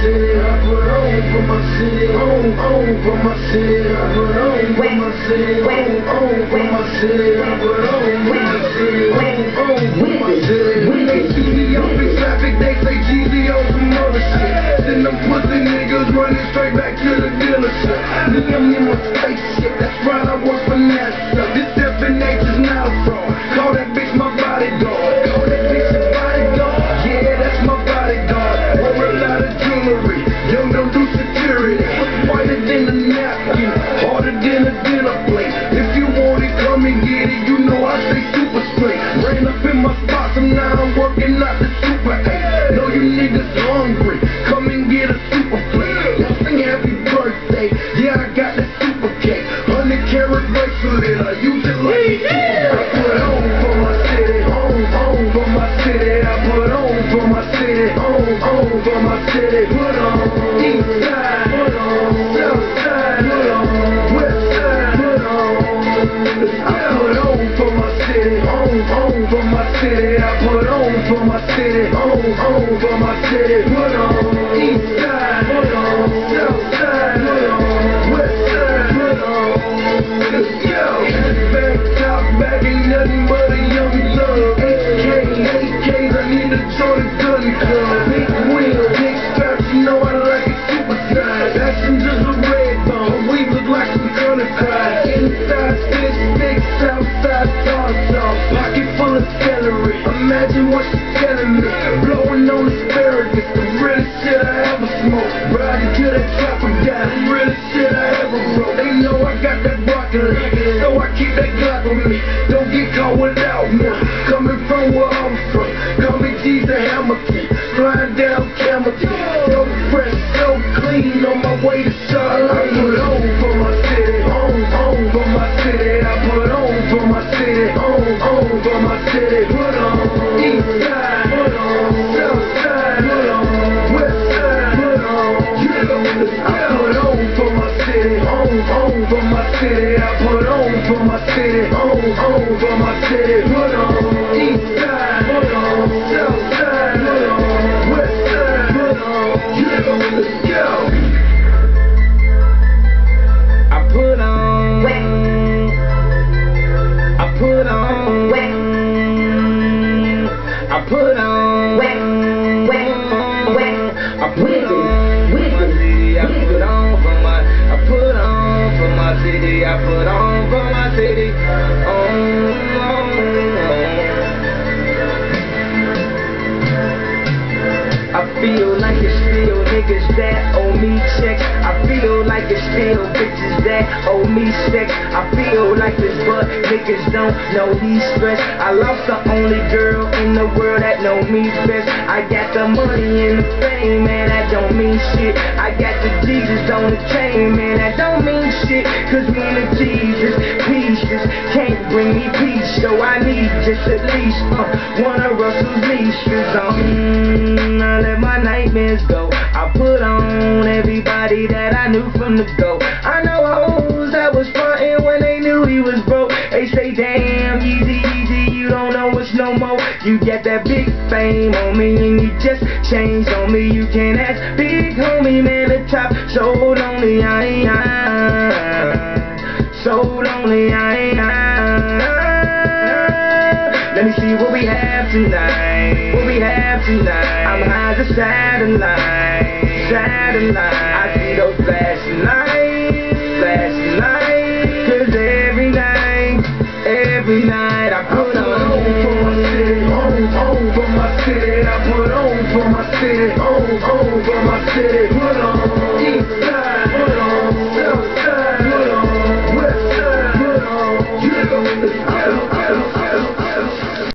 city, I put on for my city, on for my city, I put on for my city, on for my city, I put on for my city, on for my city. When they see me off in traffic, they say Jeezy on some other shit. Then them pussy niggas running straight back to the dealership. Me, I'm in my spaceship, that's right, I work for NASA. This definition's not a fraud. Call that bitch my bodyguard. Call that bitch a bodyguard. Yeah, that's my bodyguard. Wear a lot of jewelry. Young don't do security. Whiter than a napkin, harder than a dinner plate. If you want it, come and get it. You know I stay super straight. Ran up in my spots and now I'm working out the super 8. Know you niggas hungry. Come and get a super plate. Y'all sing happy birthday. Yeah, I got the super cake. 100 karat bracelet. I use it like a super. I put on for my city. On for my city. I put on for my city. On for my city. Put on east side. Put on south side. Put on west side. Put on. I put on for my city. On for my city. I put on for my city. On for my city. Put on east side. Put on south side. Put on west side. Put on. Let's go. Back top back ain't nothing but a young thug. 8Ks, I need a Jordan gun club. Big wheel, big straps, you know I like it super size. Passengers with red bone, we look like some gunner fries. Inside fish sticks, outside sauce. Pocket full of celery, imagine what she's telling me. Blowing on asparagus, the realest shit I ever smoked. Riding to that chopper guy, the realest shit I ever wrote. They know I got that broccoli, so I keep that Glock with me. Don't get caught without me. Coming from where I'm from, call me Jeezy Hamilton. Flying down Camelton, so fresh, so clean, on my way to Charlotte. I put on for my city, on for my city. I put on for my city, on for my city. Put on east side, put on south side, put on west side, put on. I put on for my city, on for my city. I put on for my city, on for my city. Put on east side, put on south side, put on west side, put on. Let's go. I put on, I put on, I put on, I put on for my city. I put on for my, I put on for my city. I put on for my city. I feel like it's still niggas that owe me checks. I feel like it's still bitches that owe me sex. I feel like this but niggas don't know he's stressed. I lost the only girl in the world that know me best. I got the money and the fame, man, that don't mean shit. I got the Jesus on the chain, man, that don't mean shit. Cause me and the Jesus pieces can't bring me peace. So I need just at least one of Russell's leashes on. I let my nightmares go. I put on everybody that I knew from the go. I know hoes that was frontin' when they knew he was broke. They say, damn, Yeezy, you don't know us no more. You get that big fame on me and you just changed on me. You can ask big homie, man, the top so lonely, I ain't so lonely, I ain't Let me see what we have tonight. What we have tonight. I'm high as a satellite. I see those flashing lights, cause every night I put on for my city, on for my city. I put on for my city, on for my city. Put on